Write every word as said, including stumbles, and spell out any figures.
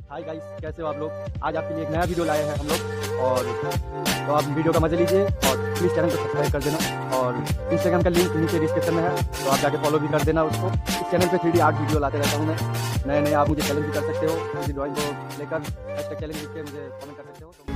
Hi guys, कैसे हो आप लोग। आज आपके लिए एक नया वीडियो लाए हैं हम लोग, और तो आप वीडियो का मजा लीजिए और प्लीज़ चैनल को सब्सक्राइब कर देना। और इंस्टाग्राम का लिंक नीचे डिस्क्रिप्शन में है, तो आप जाके फॉलो भी कर देना उसको। इस चैनल पे थ्री डी आर्ट वीडियो लाते रहता हूँ मैं, नए नए। आप मुझे चैलेंज भी कर सकते हो, मुझे ड्राइंग को लेकर हैशटैग चैलेंज लिख के मुझे कमेंट कर सकते हो। तो